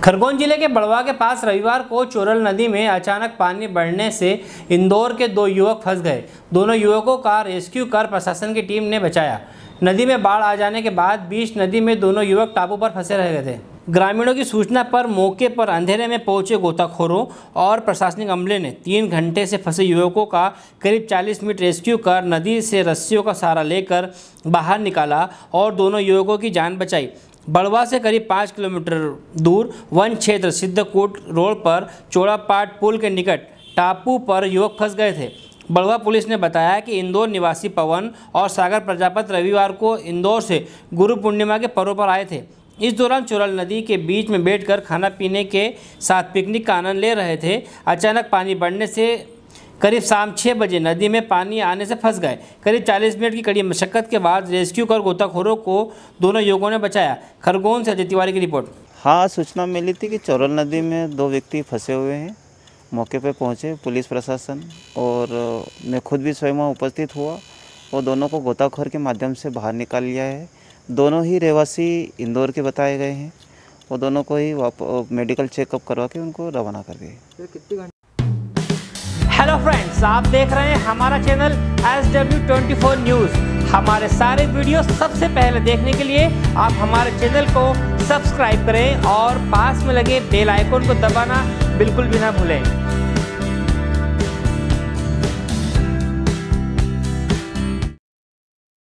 खरगोन जिले के बड़वा के पास रविवार को चोरल नदी में अचानक पानी बढ़ने से इंदौर के 2 युवक फंस गए। दोनों युवकों का रेस्क्यू कर प्रशासन की टीम ने बचाया। नदी में बाढ़ आ जाने के बाद बीच नदी में दोनों युवक टापू पर फंसे रह गए थे। ग्रामीणों की सूचना पर मौके पर अंधेरे में पहुंचे गोताखोरों और प्रशासनिक अमले ने 3 घंटे से फंसे युवकों का करीब 40 मिनट रेस्क्यू कर नदी से रस्सियों का सहारा लेकर बाहर निकाला और दोनों युवकों की जान बचाई। बड़वा से करीब 5 किलोमीटर दूर वन क्षेत्र सिद्धकोट रोड पर चौड़ापाट पुल के निकट टापू पर युवक फंस गए थे। बड़वा पुलिस ने बताया कि इंदौर निवासी पवन और सागर प्रजापति रविवार को इंदौर से गुरु पूर्णिमा के पर्व पर आए थे। इस दौरान चोरल नदी के बीच में बैठकर खाना पीने के साथ पिकनिक का आनंद ले रहे थे। अचानक पानी बढ़ने से करीब शाम 6 बजे नदी में पानी आने से फंस गए। करीब 40 मिनट की कड़ी मशक्कत के बाद रेस्क्यू कर गोताखोरों को दोनों युवकों ने बचाया। खरगोन से अजय तिवारी की रिपोर्ट। हाँ, सूचना मिली थी कि चोरल नदी में 2 व्यक्ति फंसे हुए हैं। मौके पर पहुंचे पुलिस प्रशासन और मैं खुद भी स्वयं वहाँ उपस्थित हुआ और दोनों को गोताखोर के माध्यम से बाहर निकाल लिया है। दोनों ही रहवासी इंदौर के बताए गए हैं और दोनों को ही मेडिकल चेकअप करवा के उनको रवाना कर दिए। हेलो फ्रेंड्स, आप देख रहे हैं हमारा चैनल SW24 न्यूज़। हमारे सारे वीडियो सबसे पहले देखने के लिए आप हमारे चैनल को सब्सक्राइब करें और पास में लगे बेल आइकन को दबाना बिल्कुल भी ना भूलें।